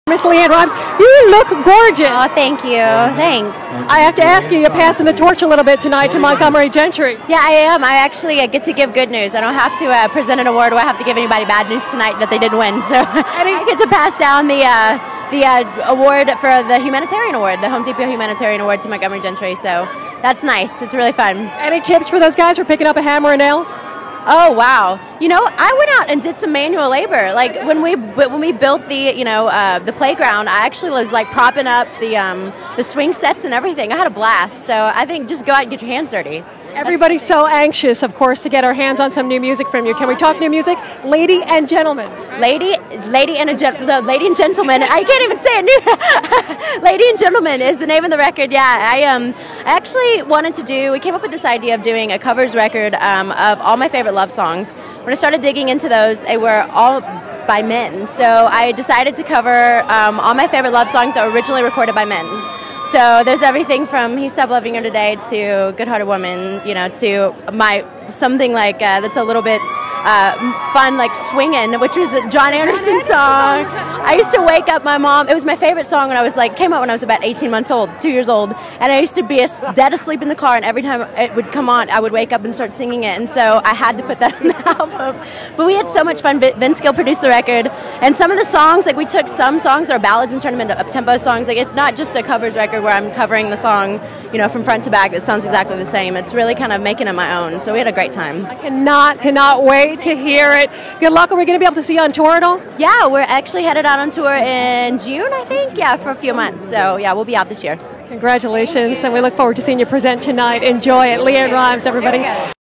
Miss LeAnn Rimes, you look gorgeous. Oh, thank you. Thanks. I have to ask you, you're passing the torch a little bit tonight to Montgomery Gentry. Yeah, I am. I actually get to give good news. I don't have to present an award where I have to give anybody bad news tonight that they didn't win. So I get to pass down the award for the humanitarian award, the Home Depot Humanitarian Award to Montgomery Gentry. So that's nice. It's really fun. Any tips for ththose guys for picking up a hammer and nails? Oh wow! You know, I went out and did some manual labor. Like when we built the playground, I actually was like propping up the swing sets and everything. I had a blast. So I think just go out and get your hands dirty. Everybody's so anxious, of course, to get our hands on some new music from you. Can we talk new music? Lady and Gentleman. Lady and Gentleman. I can't even say it new. Lady and Gentleman is the name of the record. Yeah, I actually wanted to do. We came up with this idea of doing a covers record of all my favorite love songs. When I started digging into those, they were all by men. So I decided to cover all my favorite love songs that were originally recorded by men. So there's everything from He Stopped Loving Her Today to Good Hearted Woman, to something like that's a little bit fun, like Swingin', which was a John Anderson song. I used to wake up my mom. It was my favorite song when I was came out when I was about 18 months old, 2 years old, and I used to be dead asleep in the car, and every time it would come on, I would wake up and start singing it, and so I had to put that on the album. But we had so much fun. Vince Gill produced the record, and some of the songs, we took some songs that are ballads and turned them into up-tempo songs. It's not just a covers record where I'm covering the song, from front to back that sounds exactly the same. It's really kind of making it my own. So we had a great time. I cannot wait to hear it. Good luck. Are we going to be able to see you on tour at all? Yeah, we're actually headed out on tour in June, I think. Yeah, for a few months. So yeah, we'll be out this year. Congratulations, and we look forward to seeing you present tonight. Enjoy it. LeAnn Rimes, everybody.